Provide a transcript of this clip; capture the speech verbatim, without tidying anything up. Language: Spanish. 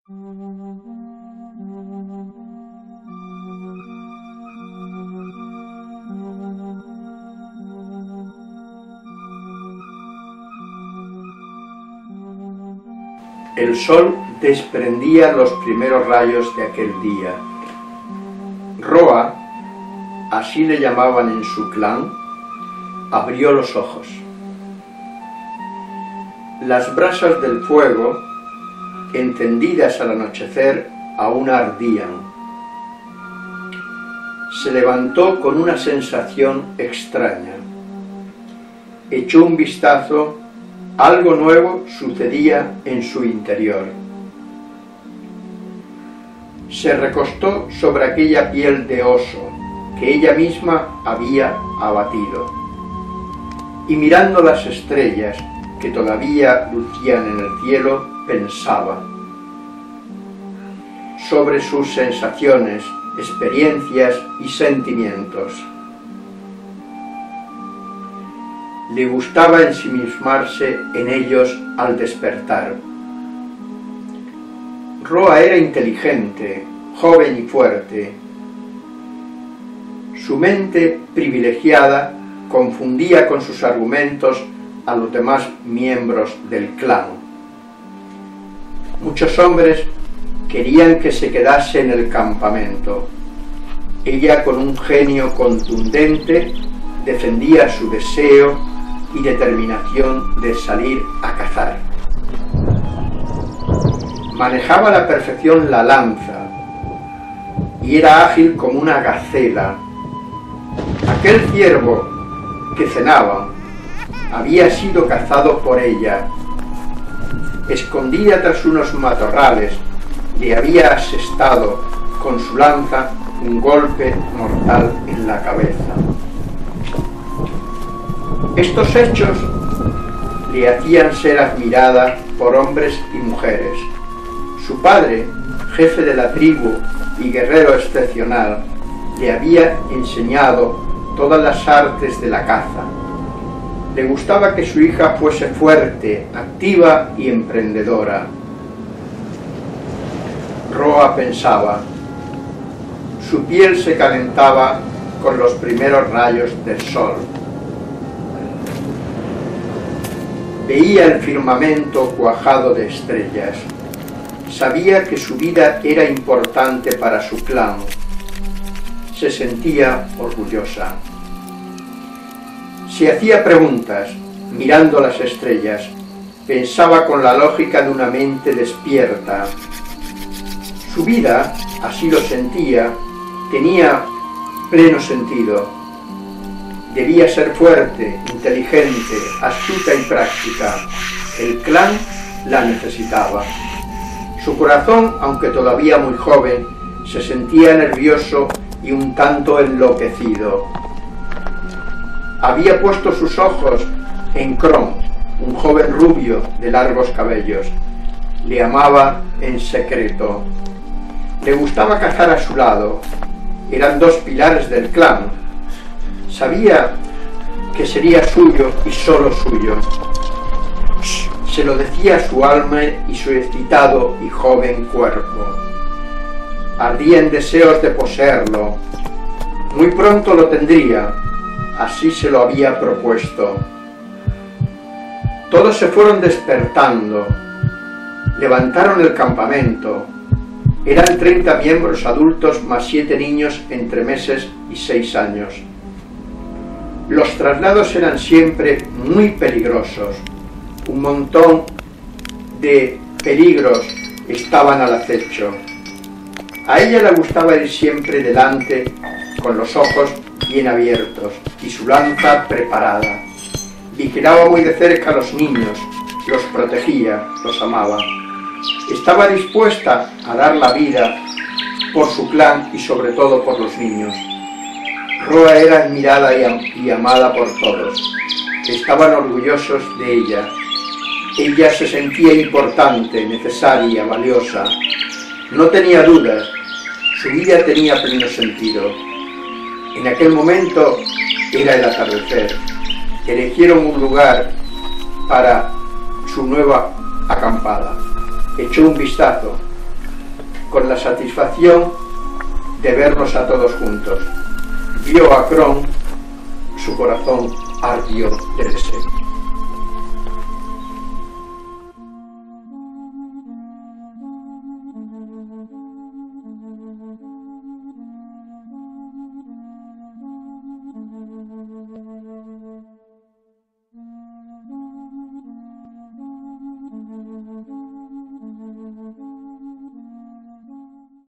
El sol desprendía los primeros rayos de aquel día. Roa, así le llamaban en su clan, abrió los ojos. Las brasas del fuego, encendidas al anochecer, aún ardían. Se levantó con una sensación extraña. Echó un vistazo. Algo nuevo sucedía en su interior. Se recostó sobre aquella piel de oso que ella misma había abatido, y mirando las estrellas que todavía lucían en el cielo, pensaba sobre sus sensaciones, experiencias y sentimientos. Le gustaba ensimismarse en ellos al despertar. Roa era inteligente, joven y fuerte. Su mente privilegiada confundía con sus argumentos a los demás miembros del clan. Muchos hombres querían que se quedase en el campamento. Ella, con un genio contundente, defendía su deseo y determinación de salir a cazar. Manejaba a la perfección la lanza y era ágil como una gacela. Aquel ciervo que cenaba había sido cazado por ella. Escondida tras unos matorrales, le había asestado con su lanza un golpe mortal en la cabeza. Estos hechos le hacían ser admirada por hombres y mujeres. Su padre, jefe de la tribu y guerrero excepcional, le había enseñado todas las artes de la caza. Le gustaba que su hija fuese fuerte, activa y emprendedora. Roa pensaba. Su piel se calentaba con los primeros rayos del sol. Veía el firmamento cuajado de estrellas. Sabía que su vida era importante para su clan. Se sentía orgullosa. Se hacía preguntas, mirando las estrellas. Pensaba con la lógica de una mente despierta. Su vida, así lo sentía, tenía pleno sentido. Debía ser fuerte, inteligente, astuta y práctica. El clan la necesitaba. Su corazón, aunque todavía muy joven, se sentía nervioso y un tanto enloquecido. Había puesto sus ojos en Kron, un joven rubio de largos cabellos. Le amaba en secreto. Le gustaba cazar a su lado. Eran dos pilares del clan. Sabía que sería suyo y solo suyo. Se lo decía su alma y su excitado y joven cuerpo. Ardía en deseos de poseerlo. Muy pronto lo tendría, así se lo había propuesto. Todos se fueron despertando. Levantaron el campamento. Eran treinta miembros adultos más siete niños entre meses y seis años. Los traslados eran siempre muy peligrosos. Un montón de peligros estaban al acecho. A ella le gustaba ir siempre delante con los ojos bien abiertos y su lanza preparada. Vigilaba muy de cerca a los niños, los protegía, los amaba. Estaba dispuesta a dar la vida por su clan y sobre todo por los niños. Roa era admirada y, am y amada por todos. Estaban orgullosos de ella. Ella se sentía importante, necesaria, valiosa. No tenía dudas. Su vida tenía pleno sentido. En aquel momento era el atardecer. Eligieron un lugar para su nueva acampada. Echó un vistazo. con la satisfacción de vernos a todos juntos. Vio a Kron, su corazón ardió de deseo.